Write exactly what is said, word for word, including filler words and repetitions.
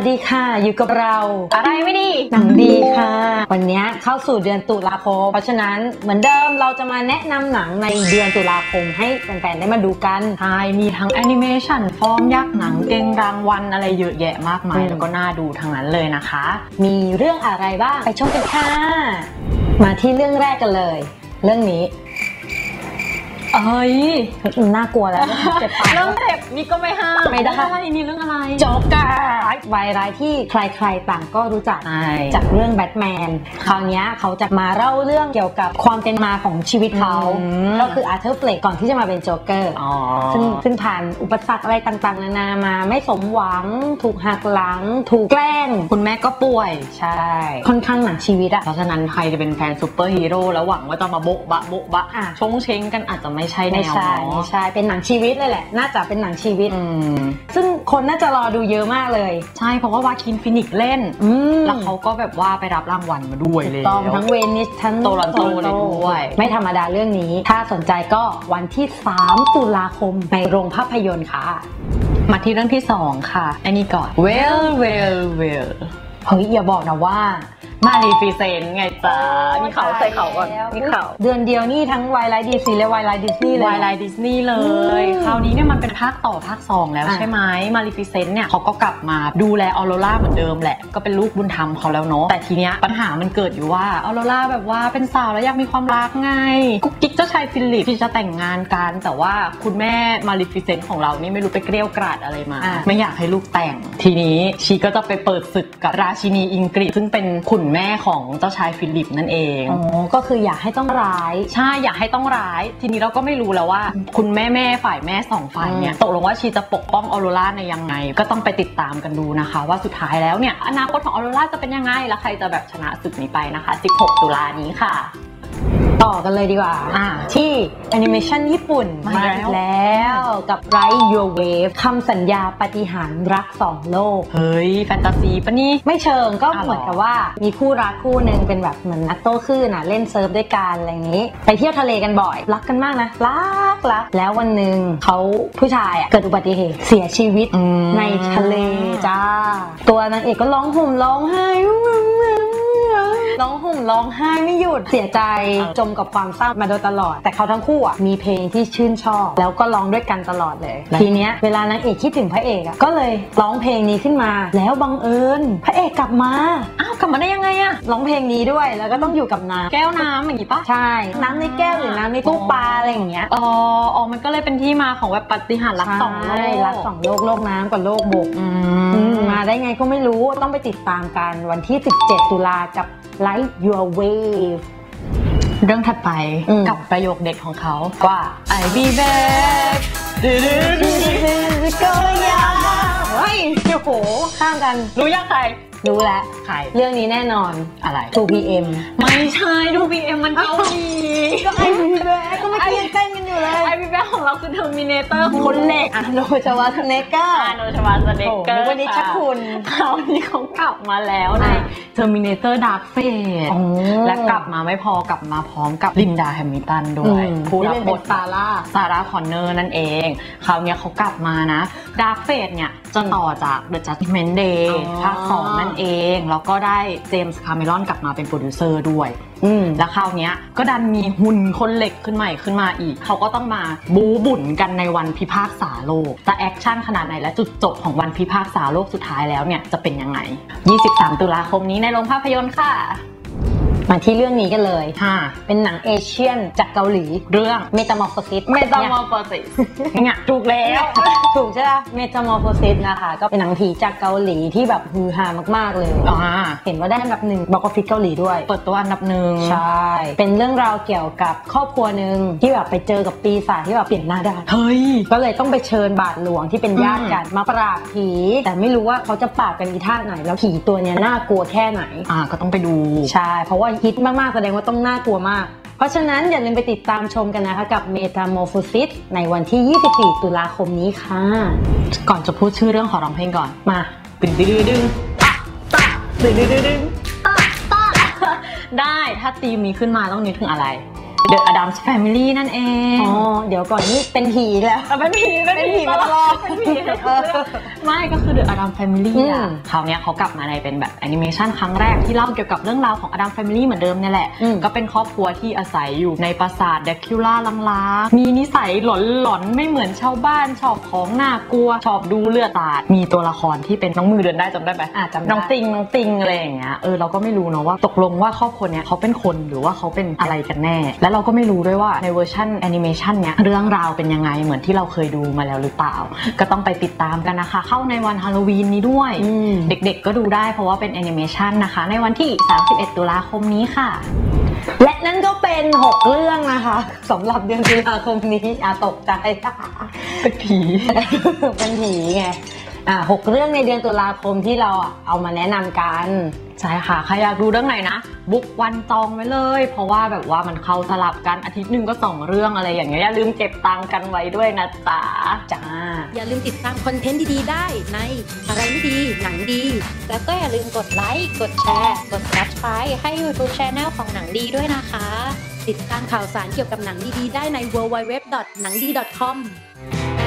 ดีค่ะอยู่กับเราอะไรไม่ดีหนังดีค่ะวันนี้เข้าสู่เดือนตุลาคมเพราะฉะนั้นเหมือนเดิมเราจะมาแนะนำหนังในเดือนตุลาคมให้แฟนๆได้มาดูกันใช่มีทั้งแอนิเมชันฟอร์มยักษ์หนังเก่งรางวัลอะไรเยอะแยะมากมายแล้วก็น่าดูทั้งนั้นเลยนะคะมีเรื่องอะไรบ้างไปชมกันค่ะมาที่เรื่องแรกกันเลยเรื่องนี้เอ้ยน่ากลัวแล้วเจ็บปากเรื่องเจ็บนี่ก็ไม่ห้ามไม่ได้นี่เรื่องอะไรโจ๊กเกอร์วายร้ายที่ใครๆต่างก็รู้จักจากเรื่องแบทแมนคราวนี้เขาจะมาเล่าเรื่องเกี่ยวกับความเป็นมาของชีวิตเขาก็คืออาร์เธอร์ เฟลกก่อนที่จะมาเป็นโจ๊กเกอร์ซึ่งซึ่งผ่านอุปสรรคอะไรต่างๆนานามาไม่สมหวังถูกหักหลังถูกแกล้งคุณแม่ก็ป่วยใช่ค่อนข้างหนักชีวิตอะเพราะฉะนั้นใครจะเป็นแฟนซูเปอร์ฮีโร่แล้วหวังว่าจะมาโบ๊ะบะโบ๊ะบะชงเช้งกันอาจจะไม่ใช่แนวไม่ใช่ไม่ใช่เป็นหนังชีวิตเลยแหละน่าจะเป็นหนังชีวิตซึ่งคนน่าจะรอดูเยอะมากเลยใช่เพราะว่าวาคินฟินิกเล่นแล้วเขาก็แบบว่าไปรับรางวัลมาด้วยเลยต้องทั้งเวนิสทั้งโตลอนโตเลยด้วยไม่ธรรมดาเรื่องนี้ถ้าสนใจก็วันที่สามตุลาคมในโรงภาพยนตร์ค่ะมาที่เรื่องที่สองค่ะอันนี้ก่อน Well Well Well เฮ้ยอย่าบอกนะว่ามารีฟิเซนไงจ้ามีเขาใส่เขาก่อนมีเขาเดือนเดียวนี่ทั้งวายไลท์ดีซีและวายไลท์ดิสนีย์เลยวายไลท์ดิสนีย์เลยคราวนี้เนี่ยมันเป็นภาคต่อภาคสองแล้วใช่ไหมมารีฟิเซนเนี่ยเขาก็กลับมาดูแลออโรราเหมือนเดิมแหละก็เป็นลูกบุญธรรมเขาแล้วเนาะแต่ทีเนี้ยปัญหามันเกิดอยู่ว่าออโรราแบบว่าเป็นสาวแล้วอยากมีความรักไงกุ๊กกิ๊กเจ้าชายฟิลิปที่จะแต่งงานกันแต่ว่าคุณแม่มารีฟิเซนของเรานี่ไม่รู้ไปเกลี้ยกล่อมอะไรมาไม่อยากให้ลูกแต่งทีนี้ชีก็จะไปเปิดศึกกับราชินีอิงกฤษซึ่งเป็นขุนแม่ของเจ้าชายฟิลิปนั่นเองอ๋อก็คืออยากให้ต้องร้ายใช่อยากให้ต้องร้ายทีนี้เราก็ไม่รู้แล้วว่าคุณแม่แม่ฝ่ายแม่สองฝ่ายเนี่ยตกลงว่าชีจะปกป้องออโรราในยังไงก็ต้องไปติดตามกันดูนะคะว่าสุดท้ายแล้วเนี่ยอนาคตของออโรราจะเป็นยังไงและใครจะแบบชนะศึกนี้ไปนะคะสิบหกตุลานี้ค่ะต่อกันเลยดีกว่าที่แอนิเมชันญี่ปุ่นมาแล้วกับ Ride Your Wave คำสัญญาปาฏิหาริย์รักสองโลกเฮ้ยแฟนตาซีปะนี่ไม่เชิงก็เหมือนกับว่ามีคู่รักคู่หนึ่งเป็นแบบเหมือนนักโต้คลื่นน่ะเล่นเซิร์ฟด้วยกันอะไรอย่างนี้ไปเที่ยวทะเลกันบ่อยรักกันมากนะรักรักแล้ววันหนึ่งเขาผู้ชายเกิดอุบัติเหตุเสียชีวิตในทะเลจ้าตัวนางเอกก็ร้องห่มร้องไห้ร้องห่มร้องไห้ไม่หยุดเสียใจจมกับความเศร้ามาโดยตลอดแต่เขาทั้งคู่อ่ะมีเพลงที่ชื่นชอบแล้วก็ร้องด้วยกันตลอดเลยทีเนี้ยเวลานางเอกคิดถึงพระเอกอ่ะก็เลยร้องเพลงนี้ขึ้นมาแล้วบังเอิญพระเอกกลับมาอ้าวกลับมาได้ยังไงอ่ะร้องเพลงนี้ด้วยแล้วก็ต้องอยู่กับน้ำแก้วน้ำอย่างนี้ปะใช่น้ำในแก้วหรือน้ำในตู้ปลาอะไรอย่างเงี้ยอ๋ออ๋อมันก็เลยเป็นที่มาของแบบปาฏิหาริย์รักสองโลกรักสองโลกโลกน้ำกับโลกบกมาได้ไงก็ไม่รู้ต้องไปติดตามกันวันที่สิบเจ็ดตุลากับRide Your Wave เรื่องถัดไปกับประโยคเด็ดของเขาว่า I'll be back ก็ยาเฮ้ยโอ้โหข้ามกันรู้ยังใครรู้แล้วใครเรื่องนี้แน่นอนอะไรทู พี เอ็มไม่ใช่ ทู พี เอ็ม มันเกาหลีก็ไอพีแบ็กก็ไม่เกี่ยงเต้นกันอยู่เลยไอพีแบ็กของเราคือเทอร์มินาเตอร์คนเหล็กอ่ะโนชวาสเนกเกอร์โนชวาสเนกเกอร์วันนี้ชักคุณคราวนี้เขากลับมาแล้วใน Terminator Dark Fate และกลับมาไม่พอกลับมาพร้อมกับลินดาแฮมิลตันด้วยผู้รับบทซาร่าซาร่าคอนเนอร์นั่นเองคราวนี้เขากลับมานะ Dark Fate เนี่ยจะต่อจาก The Judgment Day ภาคสองนั่นเองแล้วก็ได้เจมส์คาเมรอนกลับมาเป็นโปรดิวเซอร์ด้วยแล้วคราวนี้ก็ดันมีหุ่นคนเหล็กขึ้นใหม่ขึ้นมาอีกเขาก็ต้องมาบู๊บุ่นกันในวันพิพากษาโลกแต่แอคชั่นขนาดไหนและจุดจบของวันพิพากษาโลกสุดท้ายแล้วเนี่ยจะเป็นยังไงยี่สิบสามตุลาคมนี้ในโรงภาพยนตร์ค่ะมาที่เรื่องนี้กันเลยเป็นหนังเอเชียนจากเกาหลีเรื่อง Metamorphosis Metamorphosis เนี่ยถูกแล้วถูกใช่ไหม Metamorphosis นะคะก็เป็นหนังผีจากเกาหลีที่แบบฮือฮามากๆเลยเห็นว่าได้อันดับหนึ่งบ็อกซ์ออฟฟิศเกาหลีด้วยเปิดตัวอันดับหนึ่งใช่เป็นเรื่องราวเกี่ยวกับครอบครัวหนึ่งที่แบบไปเจอกับปีศาจที่แบบเปลี่ยนหน้าได้เฮ้ยก็เลยต้องไปเชิญบาทหลวงที่เป็นญาติกันมาปราบผีแต่ไม่รู้ว่าเขาจะปราบกันอีท่าไหนแล้วผีตัวเนี้ยน่ากลัวแค่ไหนอ่าก็ต้องไปดูใช่เพราะว่าฮิตมากๆแสดงว่าต้องน่ากลัวมากเพราะฉะนั้นอย่าลืมไปติดตามชมกันนะคะกับ Metamorphosis ในวันที่ยี่สิบสี่ตุลาคมนี้ค่ะก่อนจะพูดชื่อเรื่องขอร้องเพลงก่อนมาตึงดึงดึงอ่ะตะตึงดึงดึงอ่ะตะได้ถ้าธีมนี้ขึ้นมาต้องนึกถึงอะไร The Addams Family นั่นเองอ๋อเดี๋ยวก่อนนี่เป็นผีแล้วเป็นผีเป็นผีมาตลอดเป็นผีไม่ก็คือ The Addams Family อ่ะคราวนี้เขากลับมาในเป็นแบบแอนิเมชันครั้งแรกที่เล่าเกี่ยวกับเรื่องราวของ Addams Family เหมือนเดิมนี่แหละก็เป็นครอบครัวที่อาศัยอยู่ในปราสาทแดคิวล่าล้างๆมีนิสัยหลอนๆไม่เหมือนชาวบ้านชอบของน่ากลัวชอบดูเลือดสาดมีตัวละครที่เป็นน้องมือเดินได้จำได้ไหมอ่ะจำได้น้องติงน้องติงอะไรอย่างเงี้ยเออเราก็ไม่รู้เนาะว่าตกลงว่าครอบครัวเนี้ยเขาเป็นคนหรือว่าเขาเป็นอะไรกันแน่และเราก็ไม่รู้ด้วยว่าในเวอร์ชันแอนิเมชันเนี้ยเรื่องราวเป็นยังไงเหมือนที่เราเคยดูมาแล้วหรือเปล่าก็ต้องไปติดตามกันนะคะเข้าในวันฮาโลวีนนี้ด้วยเด็กๆก็ดูได้เพราะว่าเป็นแอนิเมชันนะคะในวันที่สามสิบเอ็ดตุลาคมนี้ค่ะและนั่นก็เป็นหกเรื่องนะคะสำหรับเดือนตุลาคมนี้อ่ะตกใจเป็นผีเป็นผีไงอ่ะหกเรื่องในเดือนตุลาคมที่เราเอามาแนะนำกันใช่ค่ะใครอยากดูเรื่องไหนนะบุ๊กวันจองไว้เลยเพราะว่าแบบว่ามันเข้าสลับกันอาทิตย์หนึ่งก็สองเรื่องอะไรอย่างเงี้ยอย่าลืมเก็บตังค์กันไว้ด้วยนะจ๊ะจ้าอย่าลืมติดตามคอนเทนต์ดีๆได้ในอะไรไม่ดีหนังดีแล้วก็อย่าลืมกดไลค์กดแชร์กด ซับสไครบ์ ให้ ยูทูบ Channel ของหนังดีด้วยนะคะติดตามข่าวสารเกี่ยวกับหนังดีๆได้ใน ดับเบิลยู ดับเบิลยู ดับเบิลยู ดอท หนังดี ดอท คอม